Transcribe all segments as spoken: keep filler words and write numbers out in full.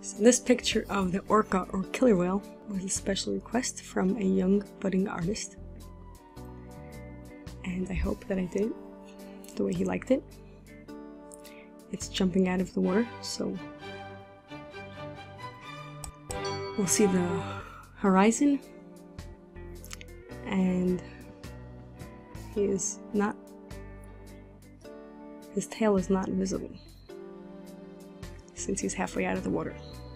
So this picture of the orca or killer whale was a special request from a young budding artist, and I hope that I did it the way he liked it. It's jumping out of the water, so we'll see the horizon, and he is not, his tail is not visible since he's halfway out of the water.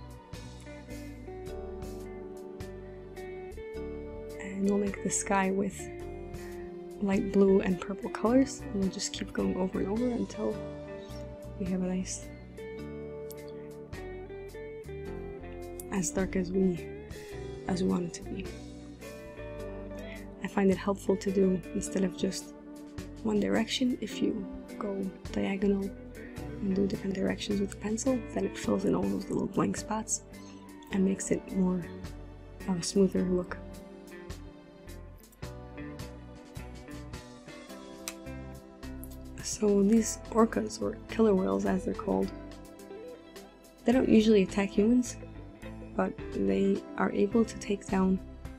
And we'll make the sky with light blue and purple colors, and we'll just keep going over and over until we have a nice, as dark as we as we want it to be. I find it helpful to do, instead of just one direction, if you go diagonal and do different directions with the pencil, then it fills in all those little blank spots and makes it more of a smoother look. So these orcas, or killer whales as they're called, they don't usually attack humans, but they are able to take down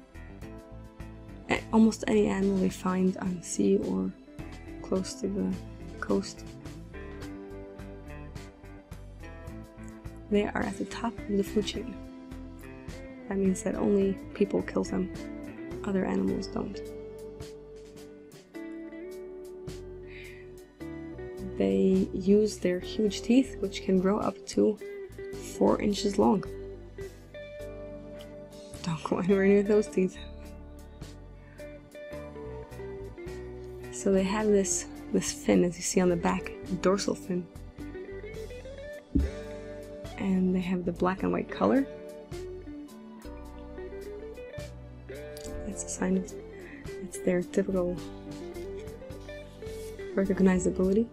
almost any animal they find on sea or close to the coast. They are at the top of the food chain. That means that only people kill them, other animals don't. They use their huge teeth, which can grow up to four inches long. Don't go anywhere near those teeth. So they have this, this fin, as you see on the back, dorsal fin. And they have the black and white color. That's a sign of, it's their typical recognizability.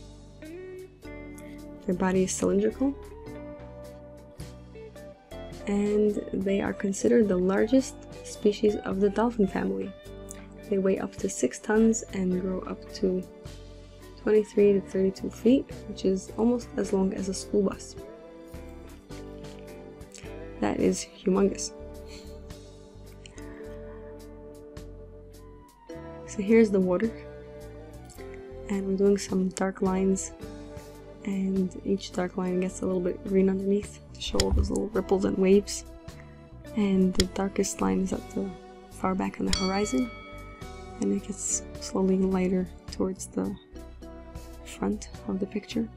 Their body is cylindrical, and they are considered the largest species of the dolphin family. They weigh up to six tons and grow up to twenty-three to thirty-two feet, which is almost as long as a school bus. That is humongous. So here's the water, and we're doing some dark lines, and each dark line gets a little bit green underneath to show all those little ripples and waves. And the darkest line is at the far back on the horizon, and it gets slowly lighter towards the front of the picture.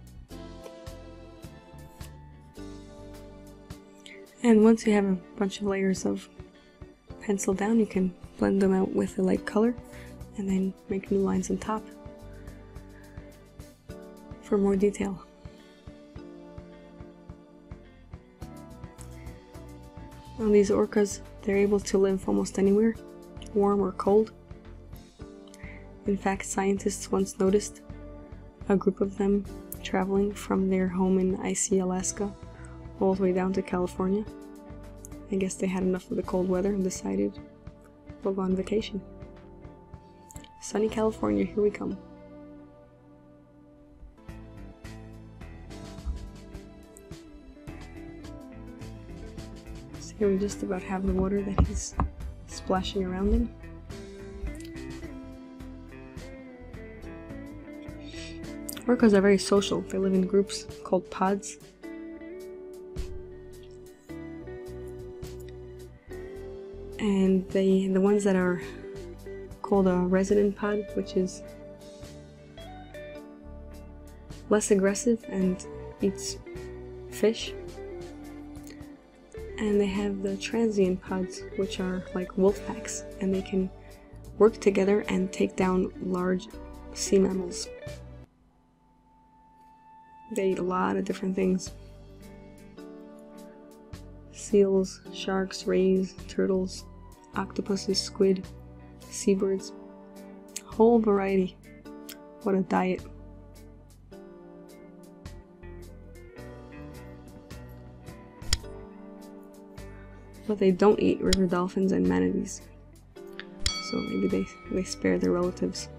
And once you have a bunch of layers of pencil down, you can blend them out with a light color and then make new lines on top for more detail. Now these orcas, they're able to live almost anywhere, warm or cold. In fact, scientists once noticed a group of them traveling from their home in icy Alaska all the way down to California. I guess they had enough of the cold weather and decided we'll go on vacation. Sunny California, here we come. So here we just about have the water that he's splashing around in. Orcas are very social. They live in groups called pods. And they, the ones that are called a resident pod, which is less aggressive and eats fish. And they have the transient pods, which are like wolf packs, and they can work together and take down large sea mammals. They eat a lot of different things. Seals, sharks, rays, turtles, octopuses, squid, seabirds. Whole variety. What a diet. But they don't eat river dolphins and manatees. So maybe they, they spare their relatives.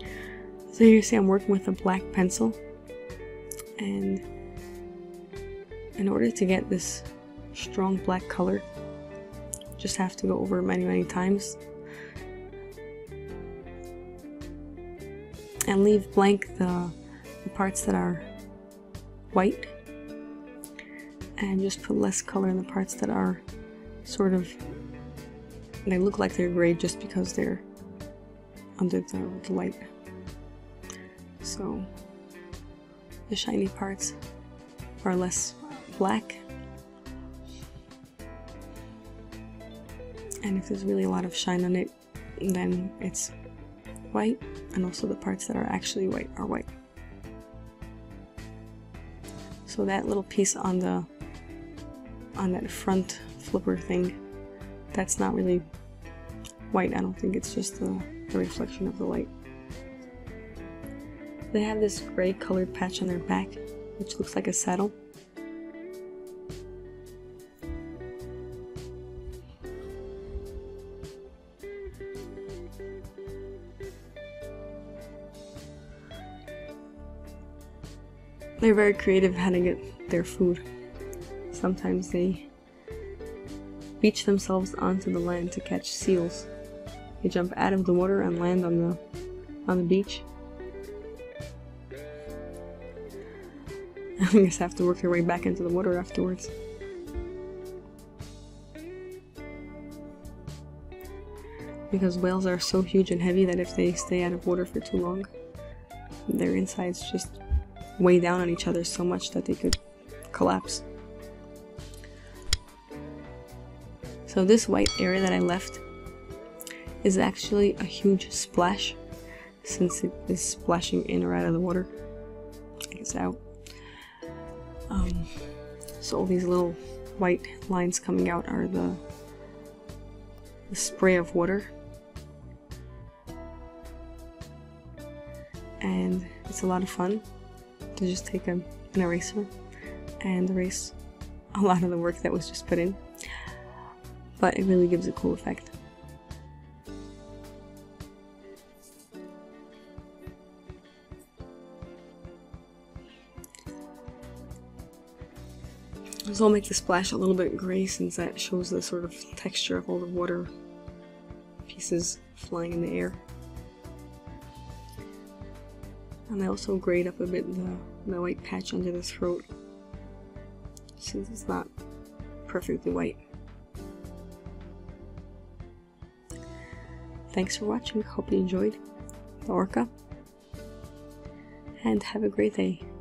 So here you see I'm working with a black pencil, and in order to get this strong black color, just have to go over it many many times and leave blank the, the parts that are white, and just put less color in the parts that are sort of, they look like they're gray just because they're under the, the light. So the shiny parts are less black, and if there's really a lot of shine on it, then it's white, and also the parts that are actually white are white. So that little piece on the on that front flipper thing, that's not really white. I don't think it's just the, the reflection of the light. They have this gray colored patch on their back, which looks like a saddle. They're very creative how to get their food. Sometimes they beach themselves onto the land to catch seals. They jump out of the water and land on the on the beach. I guess have to work their way back into the water afterwards. Because whales are so huge and heavy that if they stay out of water for too long, their insides just weigh down on each other so much that they could collapse. So this white area that I left is actually a huge splash, since it is splashing in or out of the water. I guess out. Um, so all these little white lines coming out are the, the spray of water. And it's a lot of fun to just take a, an eraser and erase a lot of the work that was just put in, but it really gives a cool effect. So I'll make the splash a little bit gray, since that shows the sort of texture of all the water pieces flying in the air. And I also grayed up a bit the, the white patch under the throat, since it's not perfectly white. Thanks for watching, hope you enjoyed the orca, and have a great day.